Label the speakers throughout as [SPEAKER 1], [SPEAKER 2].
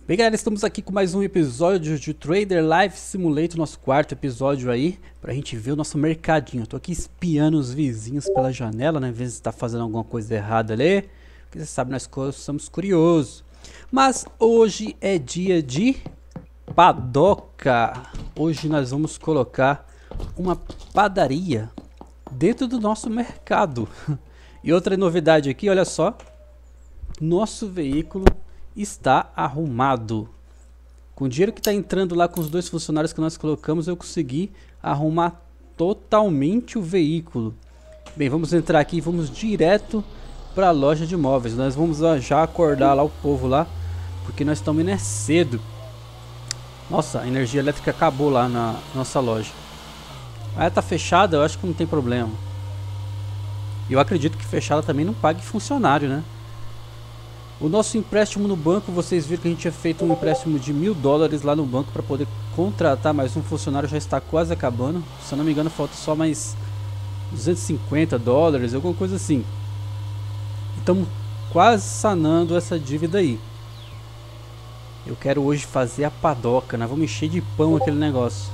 [SPEAKER 1] Bem, galera, estamos aqui com mais um episódio de Trader Life Simulator, nosso quarto episódio aí, pra gente ver o nosso mercadinho. Eu tô aqui espiando os vizinhos pela janela, né, ver se tá fazendo alguma coisa errada ali, porque você sabe, nós somos curiosos. Mas hoje é dia de padoca. Hoje nós vamos colocar uma padaria dentro do nosso mercado. E outra novidade aqui, olha só, nosso veículo está arrumado. Com o dinheiro que está entrando lá com os dois funcionários que nós colocamos, eu consegui arrumar totalmente o veículo. Bem, vamos entrar aqui e vamos direto para a loja de móveis. Nós vamos já acordar lá o povo lá, porque nós estamos indo cedo. Nossa, a energia elétrica acabou lá na nossa loja. Ah, tá fechada, eu acho que não tem problema. Eu acredito que fechada também não pague funcionário, né? O nosso empréstimo no banco, vocês viram que a gente tinha feito um empréstimo de $1000 lá no banco para poder contratar mais um funcionário, já está quase acabando. Se eu não me engano, falta só mais $250, alguma coisa assim. Estamos quase sanando essa dívida aí. Eu quero hoje fazer a padoca, né? Vamos encher de pão aquele negócio.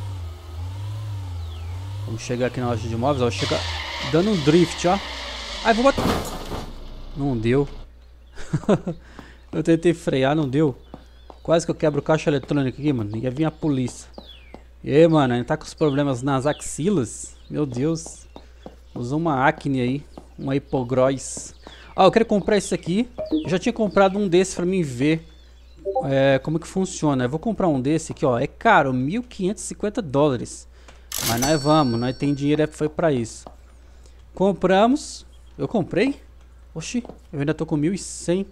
[SPEAKER 1] Vamos chegar aqui na loja de imóveis, ó, chega dando um drift, ó. Ai, vou bater. Não deu. Eu tentei frear, não deu. Quase que eu quebro o caixa eletrônico aqui, mano. Ia vir a polícia. E aí, mano, a gente tá com os problemas nas axilas. Meu Deus. Usou uma acne aí. Uma hipogróis. Ah, eu quero comprar esse aqui. Eu já tinha comprado um desse pra mim ver como que funciona. Eu vou comprar um desse aqui, ó. É caro, $1550. Mas nós vamos, nós tem dinheiro, foi pra isso. Compramos. Eu comprei? Oxi, eu ainda tô com 1100.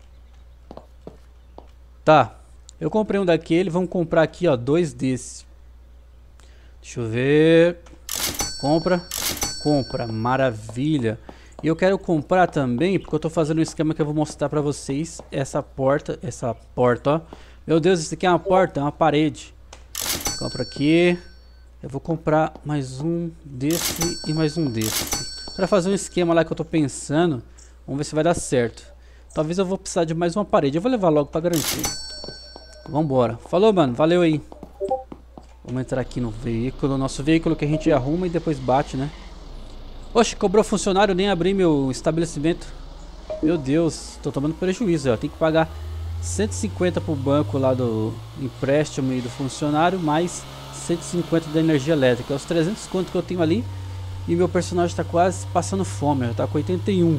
[SPEAKER 1] Tá, eu comprei um daquele, vamos comprar aqui, ó, dois desse. Deixa eu ver. Compra, compra, maravilha. E eu quero comprar também, porque eu tô fazendo um esquema que eu vou mostrar pra vocês. Essa porta, ó. Meu Deus, isso aqui é uma porta, é uma parede. Compra aqui. Eu vou comprar mais um desse e mais um desse. Pra fazer um esquema lá que eu tô pensando. Vamos ver se vai dar certo. Talvez eu vou precisar de mais uma parede. Eu vou levar logo pra garantir. Vambora. Falou, mano. Valeu aí. Vamos entrar aqui no veículo. Nosso veículo que a gente arruma e depois bate, né? Oxe, cobrou funcionário. Nem abri meu estabelecimento. Meu Deus. Tô tomando prejuízo, ó. Tem que pagar 150 pro banco lá do empréstimo e do funcionário. Mais 150 da energia elétrica. É os 300 conto que eu tenho ali. E meu personagem tá quase passando fome. Já tá com 81.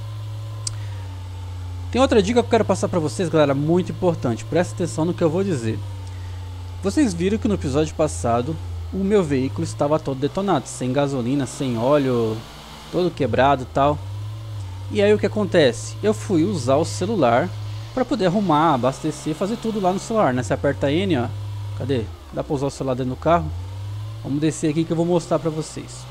[SPEAKER 1] Tem outra dica que eu quero passar pra vocês, galera, muito importante. Presta atenção no que eu vou dizer. Vocês viram que no episódio passado o meu veículo estava todo detonado, sem gasolina, sem óleo, todo quebrado e tal. E aí o que acontece? Eu fui usar o celular para poder arrumar, abastecer, fazer tudo lá no celular, né? Você aperta N, ó. Cadê? Dá pra usar o celular dentro do carro? Vamos descer aqui que eu vou mostrar pra vocês.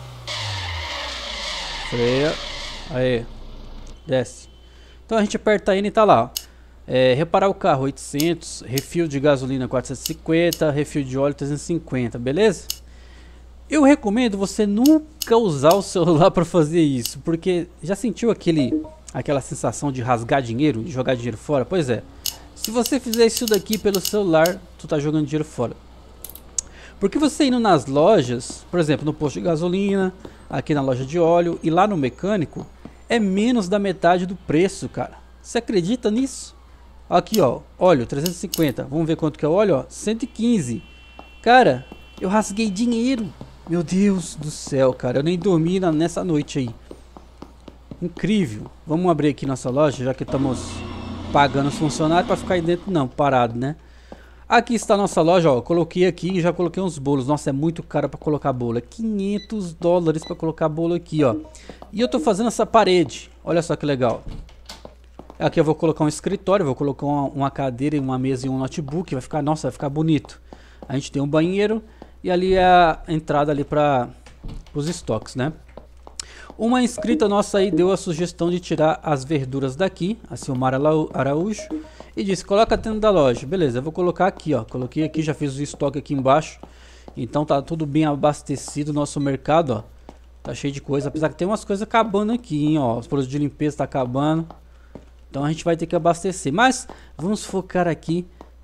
[SPEAKER 1] Freia. Aí. Desce. Então a gente aperta N e tá lá, ó. Reparar o carro 800, refil de gasolina 450, refil de óleo 350, beleza? Eu recomendo você nunca usar o celular para fazer isso, porque já sentiu aquela sensação de rasgar dinheiro, de jogar dinheiro fora? Pois é, se você fizer isso daqui pelo celular, tu tá jogando dinheiro fora. Porque você indo nas lojas, por exemplo, no posto de gasolina, aqui na loja de óleo e lá no mecânico, é menos da metade do preço, cara. Você acredita nisso? Aqui, ó, óleo 350. Vamos ver quanto que é o óleo, ó, 115. Cara, eu rasguei dinheiro. Meu Deus do céu, cara. Eu nem dormi nessa noite aí. Incrível. Vamos abrir aqui nossa loja, já que estamos pagando os funcionários para ficar aí dentro, não, parado, né? Aqui está a nossa loja, ó. Coloquei aqui e já coloquei uns bolos. Nossa, é muito caro para colocar bolo. É $500 para colocar bolo aqui, ó. E eu tô fazendo essa parede. Olha só que legal. Aqui eu vou colocar um escritório, vou colocar uma cadeira, uma mesa e um notebook. Vai ficar, nossa, vai ficar bonito. A gente tem um banheiro e ali é a entrada ali para os estoques, né? Uma inscrita nossa aí deu a sugestão de tirar as verduras daqui, a Silmara Araújo, e disse, coloca dentro da loja. Beleza, eu vou colocar aqui, ó. Coloquei aqui, já fiz o estoque aqui embaixo. Então tá tudo bem abastecido o nosso mercado, ó. Tá cheio de coisa, apesar que tem umas coisas acabando aqui, hein, ó. Os produtos de limpeza tá acabando. Então a gente vai ter que abastecer. Mas vamos focar aqui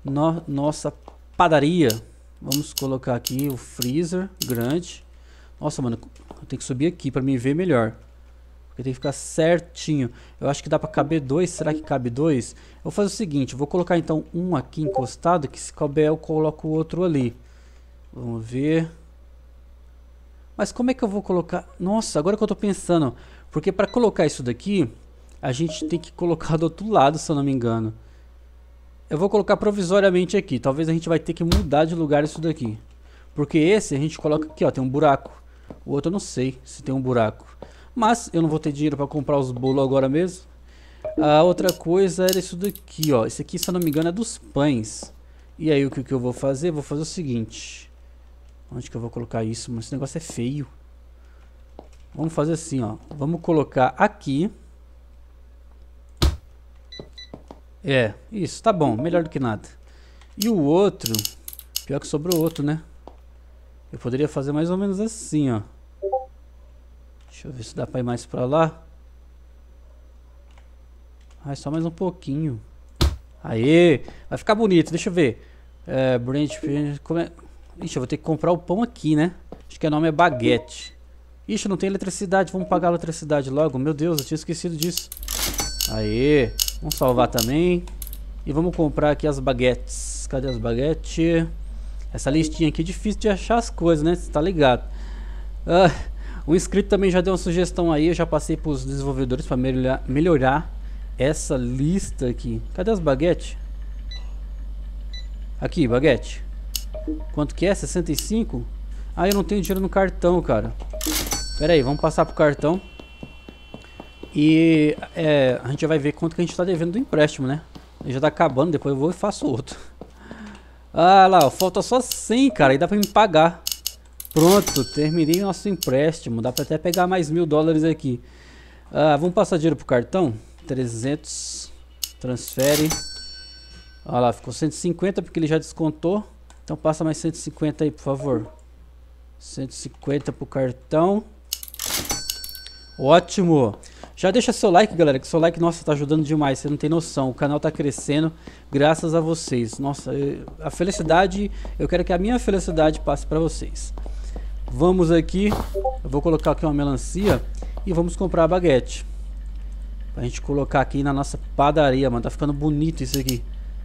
[SPEAKER 1] nossa padaria. Vamos colocar aqui o freezer grande. Nossa, mano, eu tenho que subir aqui pra me ver melhor. Porque tem que ficar certinho. Eu acho que dá pra caber 2. Será que cabe 2? Eu vou fazer o seguinte, eu vou colocar então um aqui encostado, que se couber eu coloco o outro ali. Vamos ver. Mas como é que eu vou colocar? Nossa, agora que eu tô pensando. Porque pra colocar isso daqui, a gente tem que colocar do outro lado, se eu não me engano. Eu vou colocar provisoriamente aqui. Talvez a gente vai ter que mudar de lugar isso daqui. Porque esse a gente coloca aqui, ó, tem um buraco. O outro eu não sei se tem um buraco. Mas eu não vou ter dinheiro para comprar os bolos agora mesmo. A outra coisa era isso daqui, ó. Esse aqui, se eu não me engano, é dos pães. E aí o que eu vou fazer? Vou fazer o seguinte. Onde que eu vou colocar isso? Mas esse negócio é feio. Vamos fazer assim, ó. Vamos colocar aqui. É, isso, tá bom. Melhor do que nada. E o outro... Pior que sobrou outro, né? Eu poderia fazer mais ou menos assim, ó. Deixa eu ver se dá pra ir mais pra lá. Ai, só mais um pouquinho. Aê! Vai ficar bonito, deixa eu ver. Branch... Como é... Ixi, eu vou ter que comprar o pão aqui, né? Acho que o nome é baguete. Ixi, não tem eletricidade. Vamos pagar a eletricidade logo. Meu Deus, eu tinha esquecido disso. Aê! Vamos salvar também. E vamos comprar aqui as baguetes. Cadê as baguetes? Essa listinha aqui é difícil de achar as coisas, né? Você tá ligado? O inscrito também já deu uma sugestão aí. Eu já passei para os desenvolvedores para melhorar essa lista aqui. Cadê as baguetes? Aqui, baguete. Quanto que é? 65? Ah, eu não tenho dinheiro no cartão, cara. Pera aí, vamos passar pro cartão. E a gente vai ver quanto que a gente tá devendo do empréstimo, né? Ele já tá acabando, depois eu vou e faço outro. Ah lá, falta só 100, cara, e dá pra me pagar. Pronto, terminei nosso empréstimo. Dá pra até pegar mais $1000 aqui. Vamos passar dinheiro pro cartão. 300. Transfere. Olha lá, ficou 150 porque ele já descontou. Então passa mais 150 aí, por favor. 150 pro cartão. Ótimo. Já deixa seu like, galera, que seu like, nossa, tá ajudando demais. Você não tem noção. O canal tá crescendo graças a vocês. Nossa, a felicidade, eu quero que a minha felicidade passe pra vocês. Vamos aqui. Eu vou colocar aqui uma melancia e vamos comprar a baguete. Pra gente colocar aqui na nossa padaria, mano. Tá ficando bonito isso aqui.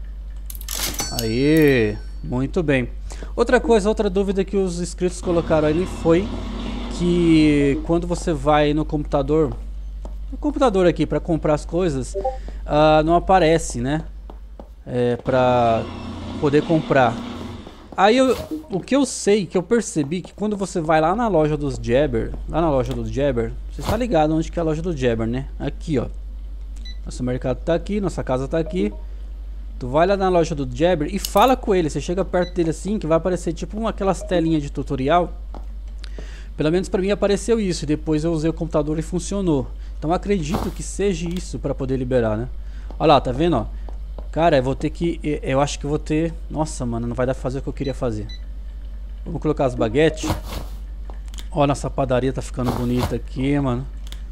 [SPEAKER 1] Aê, muito bem. Outra coisa, outra dúvida que os inscritos colocaram ali foi que quando você vai no computador aqui para comprar as coisas, não aparece, né? Para poder comprar. Aí o que eu sei, que eu percebi, que quando você vai lá na loja dos Jabber, você está ligado onde que é a loja do Jabber, né? Aqui, ó. Nosso mercado tá aqui, nossa casa tá aqui. Tu vai lá na loja do Jabber e fala com ele. Você chega perto dele assim, que vai aparecer tipo aquelas telinhas de tutorial. Pelo menos para mim apareceu isso. Depois eu usei o computador e funcionou. Então acredito que seja isso para poder liberar, né? Olha lá, tá vendo, ó? Cara, eu vou ter que... Eu acho que eu vou ter... Nossa, mano, não vai dar pra fazer o que eu queria fazer. Vamos colocar as baguetes. Ó, nossa padaria tá ficando bonita aqui, mano.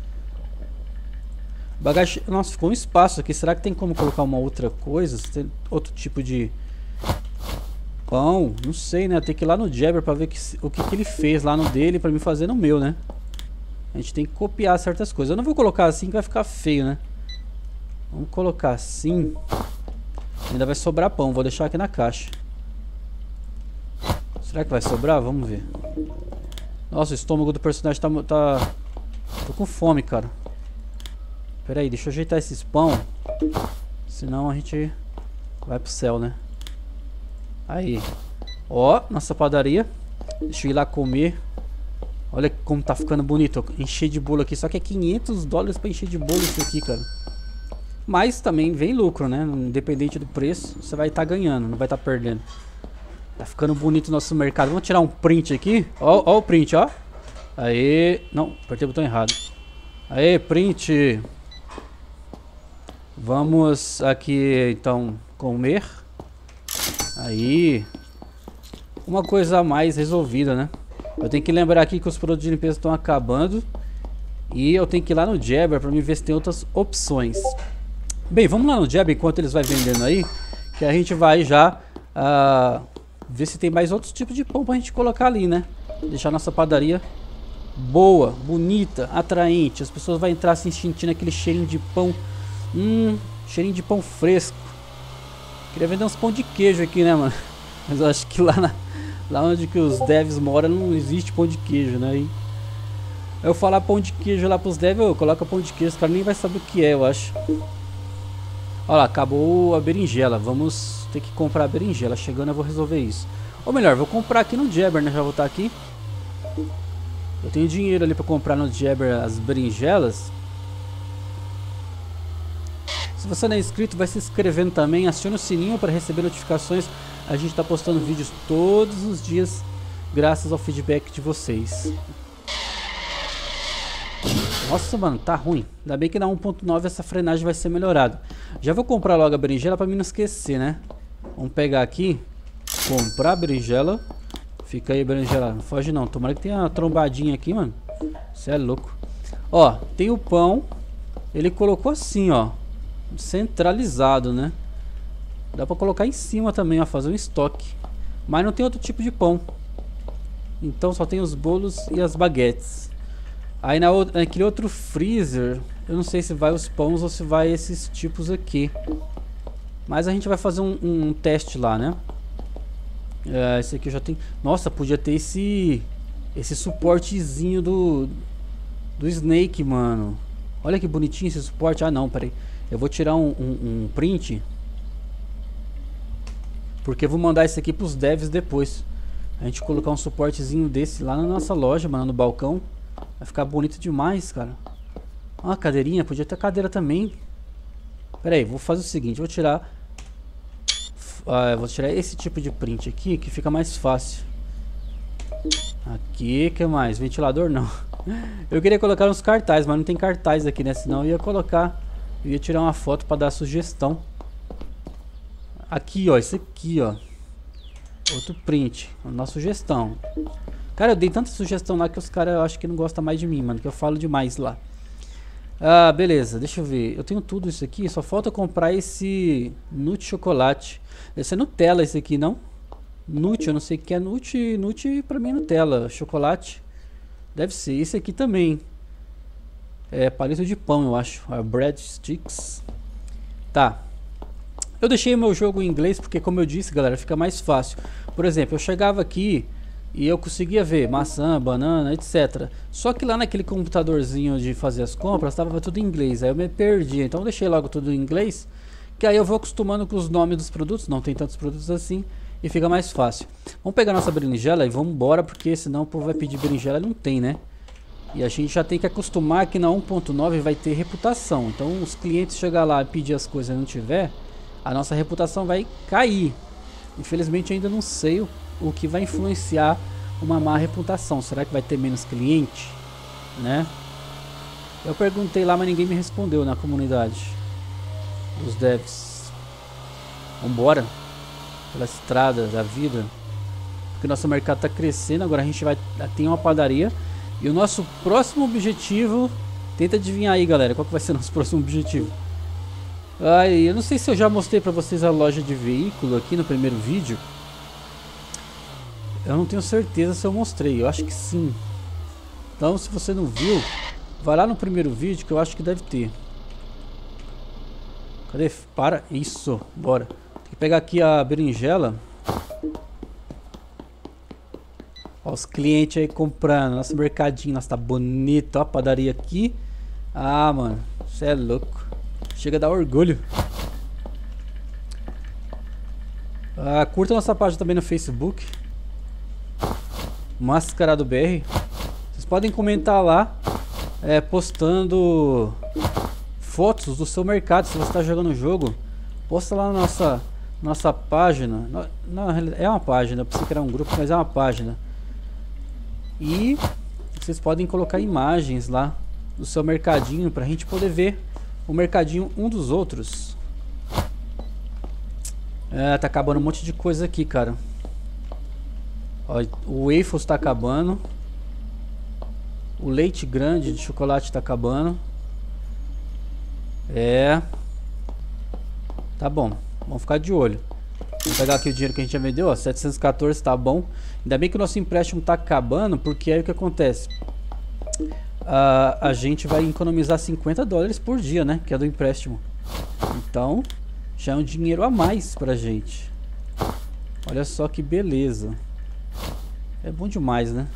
[SPEAKER 1] Bagagem... Nossa, ficou um espaço aqui. Será que tem como colocar uma outra coisa? Tem outro tipo de... pão? Não sei, né? Tem que ir lá no Jabber pra ver o que ele fez lá no dele pra me fazer no meu, né? A gente tem que copiar certas coisas. Eu não vou colocar assim que vai ficar feio, né? Vamos colocar assim. Ainda vai sobrar pão. Vou deixar aqui na caixa. Será que vai sobrar? Vamos ver. Nossa, o estômago do personagem tá... Tô com fome, cara. Pera aí, deixa eu ajeitar esses pão. Senão a gente vai pro céu, né? Aí. Ó, nossa padaria. Deixa eu ir lá comer. Olha como tá ficando bonito. Encher de bolo aqui. Só que é $500 pra encher de bolo isso aqui, cara. Mas também vem lucro, né? Independente do preço, você vai estar ganhando, não vai estar perdendo. Tá ficando bonito o nosso mercado. Vamos tirar um print aqui. Ó, ó o print, ó. Aê. Não, apertei o botão errado. Aê, print. Vamos aqui, então, comer. Aí. Uma coisa a mais resolvida, né? Eu tenho que lembrar aqui que os produtos de limpeza estão acabando. E eu tenho que ir lá no Jabber para me ver se tem outras opções. Bem, vamos lá no Jabber enquanto eles vão vendendo aí. Que a gente vai já ver se tem mais outros tipos de pão pra gente colocar ali, né? Deixar nossa padaria boa, bonita, atraente. As pessoas vão entrar assim sentindo aquele cheirinho de pão. Cheirinho de pão fresco. Queria vender uns pão de queijo aqui, né, mano? Mas eu acho que lá onde que os devs moram não existe pão de queijo, né? E eu falar pão de queijo lá pros devs, eu coloco pão de queijo, os caras nem vai saber o que é, eu acho. Olha lá, acabou a berinjela. Vamos ter que comprar a berinjela. Chegando eu vou resolver isso. Ou melhor, vou comprar aqui no Jabber, né? Já vou estar aqui. Eu tenho dinheiro ali pra comprar no Jabber as berinjelas. Se você não é inscrito, vai se inscrevendo também. Acione o sininho para receber notificações. A gente tá postando vídeos todos os dias, graças ao feedback de vocês. Nossa, mano, tá ruim. Ainda bem que na 1.9 essa frenagem vai ser melhorada. Já vou comprar logo a berinjela pra mim não esquecer, né? Vamos pegar aqui. Comprar a berinjela. Fica aí a berinjela. Não foge não. Tomara que tenha uma trombadinha aqui, mano. Você é louco. Ó, tem o pão. Ele colocou assim, ó. Centralizado, né? Dá pra colocar em cima também, ó. Fazer um estoque. Mas não tem outro tipo de pão. Então só tem os bolos e as baguetes. Aí naquele outro freezer, eu não sei se vai os pães ou se vai esses tipos aqui. Mas a gente vai fazer um teste lá, né? Esse aqui já tem... Nossa, podia ter esse suportezinho do Snake, mano. Olha que bonitinho esse suporte. Ah, não, peraí. Eu vou tirar um print. Porque eu vou mandar esse aqui pros devs depois. A gente colocar um suportezinho desse lá na nossa loja, mano, no balcão. Vai ficar bonito demais, cara. Ó, a cadeirinha, podia ter cadeira também. Pera aí, vou fazer o seguinte, vou tirar esse tipo de print aqui, que fica mais fácil. Aqui, que mais? Ventilador não. Eu queria colocar uns cartazes, mas não tem cartaz aqui, né? Senão eu ia colocar, eu ia tirar uma foto pra dar sugestão. Aqui, ó, esse aqui, ó. Outro print, nossa sugestão. Cara, eu dei tanta sugestão lá que os caras eu acho que não gostam mais de mim, mano. Que eu falo demais lá. Ah, beleza, deixa eu ver. Eu tenho tudo isso aqui, só falta comprar esse Nut chocolate. Esse é Nutella esse aqui, não? Nut, eu não sei o que é Nut. Nut pra mim é Nutella. Chocolate. Deve ser. Esse aqui também. É palito de pão, eu acho. Breadsticks. Tá. Eu deixei meu jogo em inglês porque, como eu disse, galera, fica mais fácil. Por exemplo, eu chegava aqui e eu conseguia ver maçã, banana, etc. Só que lá naquele computadorzinho de fazer as compras estava tudo em inglês. Aí eu me perdi. Então eu deixei logo tudo em inglês. Que aí eu vou acostumando com os nomes dos produtos. Não tem tantos produtos assim. E fica mais fácil. Vamos pegar nossa berinjela e vamos embora. Porque senão o povo vai pedir berinjela e não tem, né? E a gente já tem que acostumar que na 1.9 vai ter reputação. Então os clientes chegar lá e pedir as coisas e não tiver, a nossa reputação vai cair. Infelizmente ainda não sei o que vai influenciar uma má reputação. Será que vai ter menos cliente, né? Eu perguntei lá, mas ninguém me respondeu na comunidade dos devs. Vambora pela estrada da vida, porque nosso mercado está crescendo. Agora a gente vai ter uma padaria e o nosso próximo objetivo, tenta adivinhar aí, galera, qual que vai ser o nosso próximo objetivo. Eu não sei se eu já mostrei pra vocês a loja de veículo aqui no primeiro vídeo. Eu não tenho certeza se eu mostrei, eu acho que sim. Então se você não viu, vai lá no primeiro vídeo que eu acho que deve ter. Cadê? Para, isso, bora. Tem que pegar aqui a berinjela. Ó, os clientes aí comprando, nosso mercadinho, nossa, tá bonito, ó, a padaria aqui. Ah, mano, você é louco. Chega a dar orgulho. Curta nossa página também no Facebook, Mascarado BR. Vocês podem comentar lá, postando fotos do seu mercado. Se você está jogando o jogo, posta lá na nossa página. Na realidade é uma página, pra você criar um grupo, mas é uma página. E vocês podem colocar imagens lá do seu mercadinho pra gente poder ver o mercadinho um dos outros. Tá acabando um monte de coisa aqui, cara. Ó, o waffles tá acabando. O leite grande de chocolate tá acabando. Tá bom, vamos ficar de olho. Vou pegar aqui o dinheiro que a gente já vendeu, ó, 714, tá bom. Ainda bem que o nosso empréstimo tá acabando, porque aí o que acontece? A gente vai economizar $50 por dia, né? Que é do empréstimo. Então, já é um dinheiro a mais pra gente. Olha só que beleza. É bom demais, né?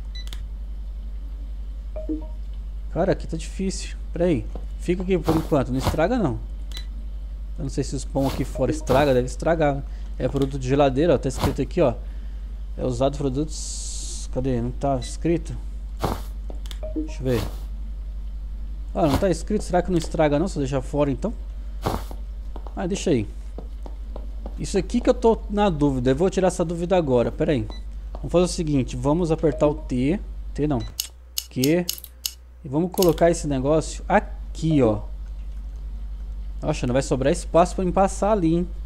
[SPEAKER 1] Cara, aqui tá difícil. Pera aí. Fica aqui por enquanto. Não estraga, não. Eu não sei se os pão aqui fora estraga. Deve estragar. É produto de geladeira, ó. Tá escrito aqui, ó. É usado produtos... Cadê? Não tá escrito? Deixa eu ver. Ah, não tá escrito. Será que não estraga, não? Se eu deixar fora, então? Ah, deixa aí. Isso aqui que eu tô na dúvida. Eu vou tirar essa dúvida agora. Pera aí. Vamos fazer o seguinte. Vamos apertar o T. T não. Q. E vamos colocar esse negócio aqui, ó. Nossa, não vai sobrar espaço pra me passar ali, hein?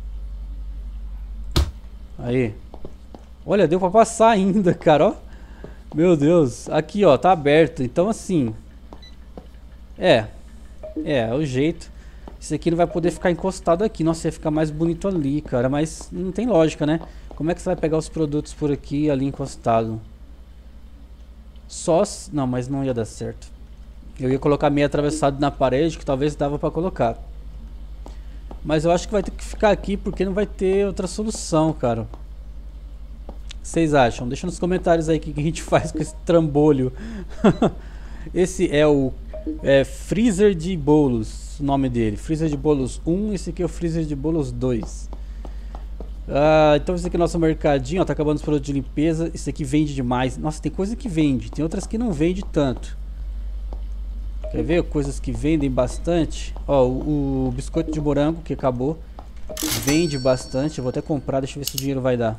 [SPEAKER 1] Aí. Olha, deu pra passar ainda, cara, ó. Meu Deus. Aqui, ó, tá aberto. Então, assim... É o jeito. Isso aqui não vai poder ficar encostado aqui. Nossa, ia ficar mais bonito ali, cara. Mas não tem lógica, né? Como é que você vai pegar os produtos por aqui e ali encostado? Só... Não, mas não ia dar certo. Eu ia colocar meio atravessado na parede, que talvez dava pra colocar. Mas eu acho que vai ter que ficar aqui, porque não vai ter outra solução, cara. O que vocês acham? Deixa nos comentários aí o que a gente faz com esse trambolho. Esse é o freezer de bolos, o nome dele. Freezer de bolos 1, esse aqui é o freezer de bolos 2. Então esse aqui é o nosso mercadinho, ó, tá acabando os produtos de limpeza. Esse aqui vende demais. Nossa, tem coisa que vende, tem outras que não vende tanto. Quer ver coisas que vendem bastante? Ó, o biscoito de morango que acabou vende bastante. Eu vou até comprar, deixa eu ver se o dinheiro vai dar.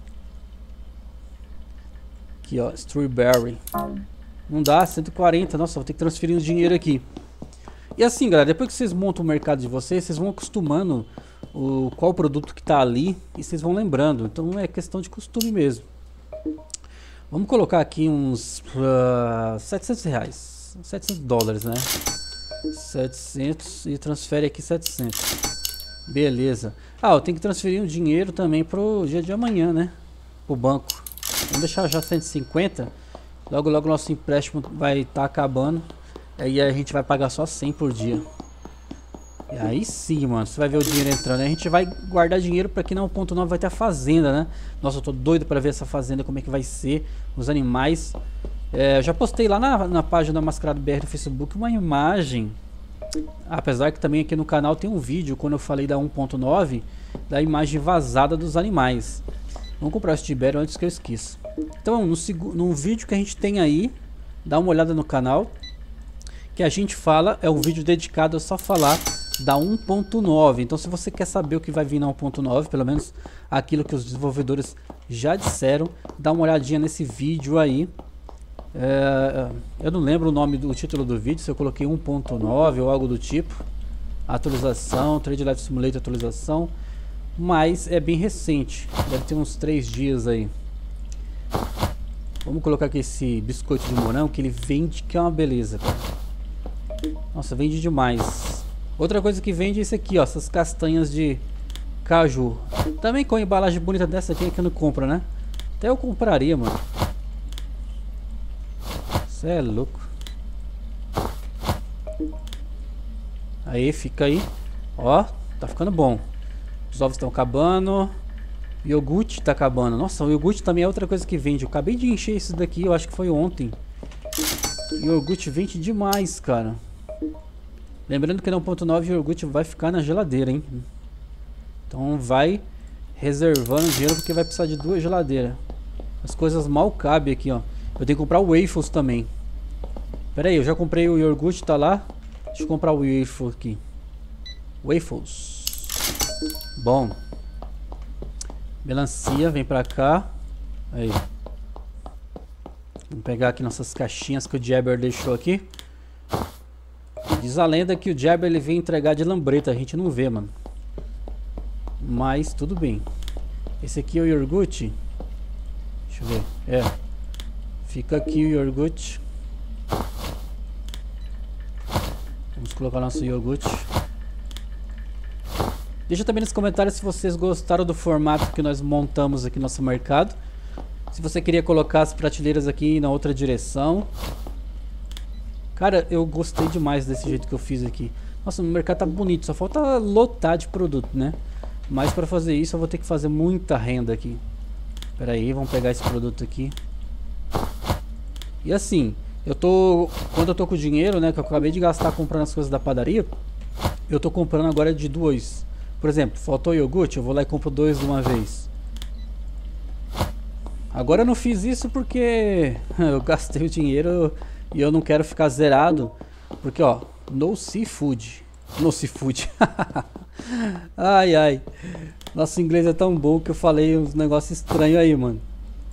[SPEAKER 1] Aqui, ó, strawberry. Não dá, 140. Nossa, vou ter que transferir o dinheiro aqui. E assim, galera, depois que vocês montam o mercado de vocês, vocês vão acostumando qual produto que tá ali e vocês vão lembrando. Então é questão de costume mesmo. Vamos colocar aqui uns R$700. $700, né? 700 e transfere aqui 700. Beleza. Eu tenho que transferir um dinheiro também pro dia de amanhã, né? Pro banco. Vamos deixar já 150. Logo, logo nosso empréstimo vai estar acabando. Aí a gente vai pagar só 100 por dia. E aí sim, mano. Você vai ver o dinheiro entrando. A gente vai guardar dinheiro para que na 1.9 vai ter a fazenda, né? Nossa, eu tô doido para ver essa fazenda, como é que vai ser. Os animais. Eu já postei lá na página da Mascarado BR do Facebook uma imagem. Apesar que também aqui no canal tem um vídeo, quando eu falei da 1.9, da imagem vazada dos animais. Vamos comprar esse Tibério antes que eu esqueça. Então, no vídeo que a gente tem aí, dá uma olhada no canal. Que a gente fala, é um vídeo dedicado a só falar da 1.9. Então, se você quer saber o que vai vir na 1.9, pelo menos aquilo que os desenvolvedores já disseram, dá uma olhadinha nesse vídeo aí. Eu não lembro o nome do título do vídeo, se eu coloquei 1.9 ou algo do tipo. Atualização, Trade Life Simulator atualização. Mas é bem recente, deve ter uns 3 dias aí. Vamos colocar aqui esse biscoito de morango, que ele vende, que é uma beleza, cara. Nossa, vende demais. Outra coisa que vende é isso aqui, ó, essas castanhas de caju. Também com a embalagem bonita dessa aqui que não compra, né? Até eu compraria, mano. Você é louco. Aí, fica aí. Ó, tá ficando bom. Os ovos estão acabando. O iogurte tá acabando. Nossa, o iogurte também é outra coisa que vende. Eu acabei de encher isso daqui, eu acho que foi ontem. O iogurte vende demais, cara. Lembrando que no 1.9 o iogurte vai ficar na geladeira, hein? Então vai reservando dinheiro, porque vai precisar de 2 geladeiras. As coisas mal cabem aqui, ó. Eu tenho que comprar o waffles também. Pera aí, eu já comprei o iogurte, tá lá. Deixa eu comprar o waffle aqui. Waffles. Bom. Melancia, vem pra cá. Aí. Vamos pegar aqui nossas caixinhas que o Jabber deixou aqui. Diz a lenda que o Jabber ele vem entregar de lambreta. A gente não vê, mano. Mas tudo bem. Esse aqui é o iogurte. Deixa eu ver. Fica aqui o iogurte. Vamos colocar nosso iogurte. Deixa também nos comentários se vocês gostaram do formato que nós montamos aqui no nosso mercado. Se você queria colocar as prateleiras aqui na outra direção. Cara, eu gostei demais desse jeito que eu fiz aqui. Nossa, o mercado tá bonito, só falta lotar de produto, né? Mas para fazer isso eu vou ter que fazer muita renda aqui. Pera aí, vamos pegar esse produto aqui. E assim, quando eu tô com o dinheiro, né, que eu acabei de gastar comprando as coisas da padaria, eu tô comprando agora de 2. Por exemplo, faltou iogurte, eu vou lá e compro 2 de uma vez. Agora eu não fiz isso porque eu gastei o dinheiro e eu não quero ficar zerado. Porque ó, no seafood. No seafood. Ai, ai. Nosso inglês é tão bom que eu falei uns negócios estranhos aí, mano.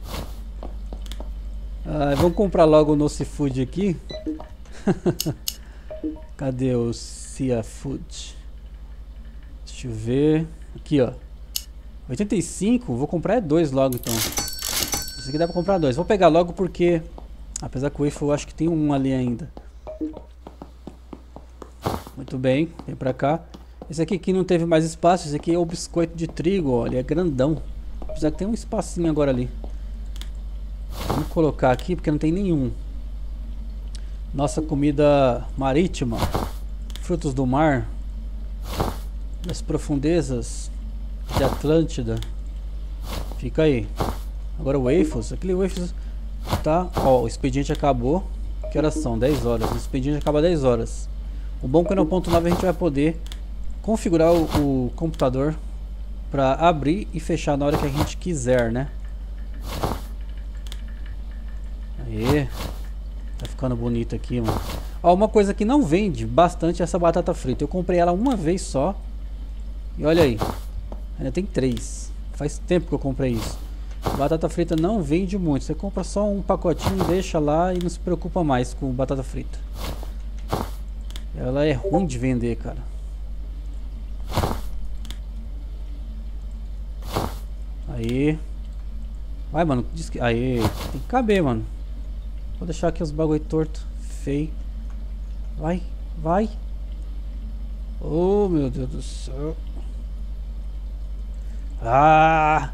[SPEAKER 1] Vamos comprar logo o no seafood aqui. Cadê o seafood? Deixa eu ver. Aqui, ó. 85. Vou comprar 2 logo, então. Isso aqui dá pra comprar 2. Vou pegar logo porque... Apesar que o waffle eu acho que tem um ali ainda. Muito bem. Vem pra cá. Esse aqui não teve mais espaço. Esse aqui é o biscoito de trigo, ó. Ele é grandão. Apesar que tem um espacinho agora ali. Vamos colocar aqui porque não tem nenhum. Nossa comida marítima. Frutos do mar. Das profundezas de Atlântida. Fica aí. Agora o waffles. Aquele waffles tá... Ó, o expediente acabou. Que horas são? 10 horas. O expediente acaba 10 horas. O bom é que no ponto 9 a gente vai poder configurar o computador para abrir e fechar na hora que a gente quiser, né? Aí. Tá ficando bonito aqui, mano. Ó, uma coisa que não vende bastante é essa batata frita. Eu comprei ela uma vez só. E olha aí. Ainda tem 3. Faz tempo que eu comprei isso. Batata frita não vende muito. Você compra só um pacotinho, deixa lá e não se preocupa mais com batata frita. Ela é ruim de vender, cara. Aí. Vai, mano. Aí. Tem que caber, mano. Vou deixar aqui os bagulho torto. Feio. Vai. Vai. Oh, meu Deus do céu. Ah!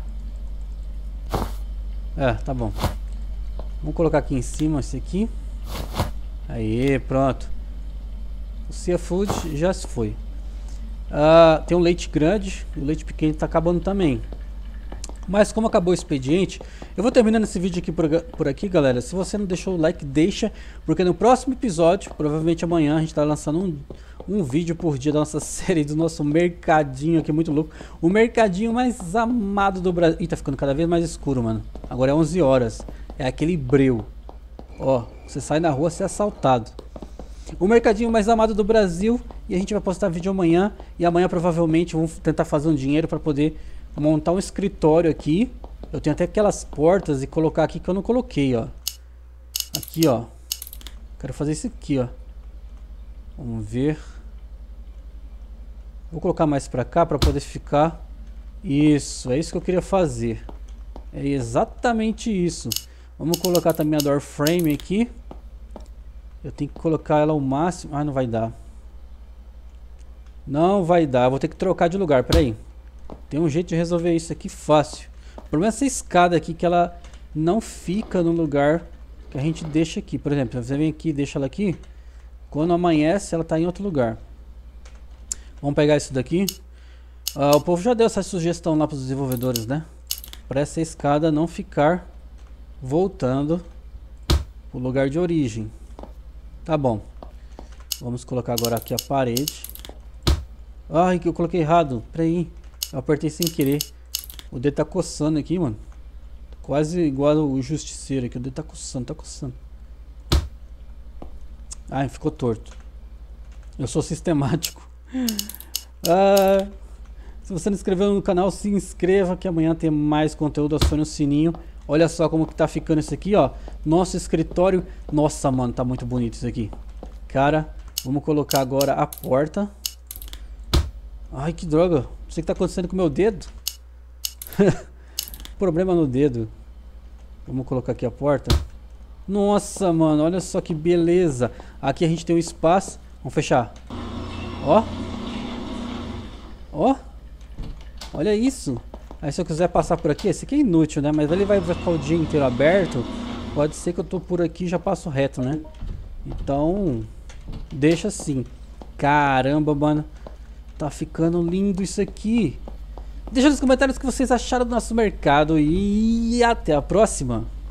[SPEAKER 1] Tá bom. Vamos colocar aqui em cima esse aqui. Aí, pronto. O seafood já se foi. Tem um leite grande. O leite pequeno tá acabando também. Mas como acabou o expediente, eu vou terminando esse vídeo aqui por aqui, galera. Se você não deixou o like, deixa. Porque no próximo episódio, provavelmente amanhã, a gente tá lançando um vídeo por dia da nossa série do nosso mercadinho aqui, muito louco. O mercadinho mais amado do Brasil. Ih, tá ficando cada vez mais escuro, mano. Agora é 11 horas. É aquele breu. Ó, você sai na rua, você é assaltado. O mercadinho mais amado do Brasil. E a gente vai postar vídeo amanhã. E amanhã provavelmente vamos tentar fazer um dinheiro para poder montar um escritório aqui. Eu tenho até aquelas portas e colocar aqui que eu não coloquei, ó. Aqui, ó. Quero fazer isso aqui, ó. Vamos ver. Vou colocar mais pra cá pra poder ficar. Isso, é isso que eu queria fazer. É exatamente isso. Vamos colocar também a door frame aqui. Eu tenho que colocar ela ao máximo. Ah, não vai dar. Não vai dar, eu vou ter que trocar de lugar, peraí. Tem um jeito de resolver isso aqui fácil. O problema é essa escada aqui, que ela não fica no lugar que a gente deixa aqui. Por exemplo, você vem aqui e deixa ela aqui. Quando amanhece, ela está em outro lugar. Vamos pegar isso daqui. O povo já deu essa sugestão lá para os desenvolvedores, né? Para essa escada não ficar voltando para o lugar de origem. Tá bom. Vamos colocar agora aqui a parede. Ai, que eu coloquei errado. Peraí. Eu apertei sem querer. O dedo tá coçando aqui, mano. Quase igual o justiceiro aqui. O dedo tá coçando, tá coçando. Ai, ficou torto. Eu sou sistemático. Se você não inscreveu no canal, se inscreva que amanhã tem mais conteúdo. Acione o sininho. Olha só como que tá ficando isso aqui, ó. Nosso escritório. Nossa, mano, tá muito bonito isso aqui. Cara, vamos colocar agora a porta. Ai, que droga. Não sei o que tá acontecendo com o meu dedo. Problema no dedo. Vamos colocar aqui a porta. Nossa, mano, olha só que beleza. Aqui a gente tem um espaço. Vamos fechar. Ó. Ó. Olha isso. Aí se eu quiser passar por aqui, esse aqui é inútil, né? Mas ele vai ficar o dia inteiro aberto. Pode ser que eu tô por aqui e já passo reto, né? Então, deixa assim. Caramba, mano. Tá ficando lindo isso aqui. Deixa nos comentários o que vocês acharam do nosso mercado. E até a próxima.